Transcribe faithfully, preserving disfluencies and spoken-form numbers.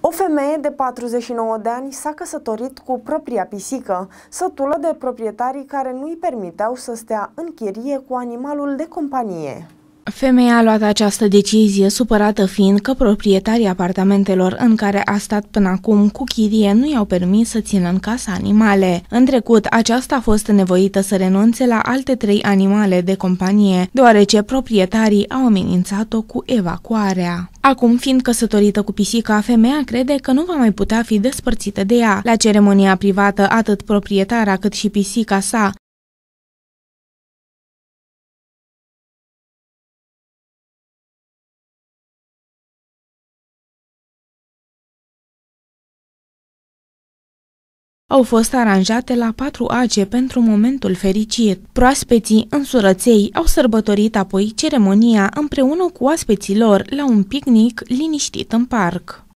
O femeie de patruzeci și nouă de ani s-a căsătorit cu propria pisică, sătulă de proprietarii care nu îi permiteau să stea în chirie cu animalul de companie. Femeia a luat această decizie supărată fiind că proprietarii apartamentelor în care a stat până acum cu chirie nu i-au permis să țină în casă animale. În trecut, aceasta a fost nevoită să renunțe la alte trei animale de companie, deoarece proprietarii au amenințat-o cu evacuarea. Acum, fiind căsătorită cu pisica, femeia crede că nu va mai putea fi despărțită de ea. La ceremonia privată, atât proprietara cât și pisica sa au fost aranjate la patru ace pentru momentul fericit. Proaspeții însurăței au sărbătorit apoi ceremonia împreună cu oaspeții lor la un picnic liniștit în parc.